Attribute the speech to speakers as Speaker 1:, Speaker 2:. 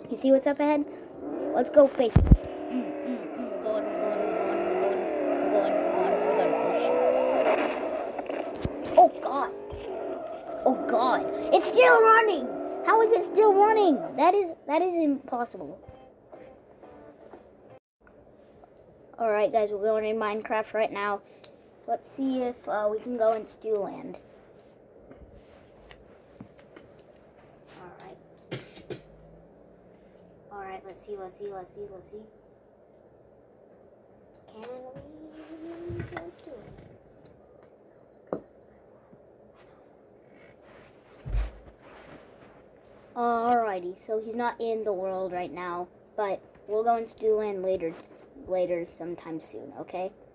Speaker 1: You see what's up ahead? Let's go face it. We're going. Oh God. Oh God. It's still running. How is it still running? That is impossible. Alright guys, we're going in Minecraft right now. Let's see if we can go in Stewland. Alright. Alright, let's see. Can we? Let's do it. Alrighty, so he's not in the world right now, but we'll go in Stewland later sometime soon, okay?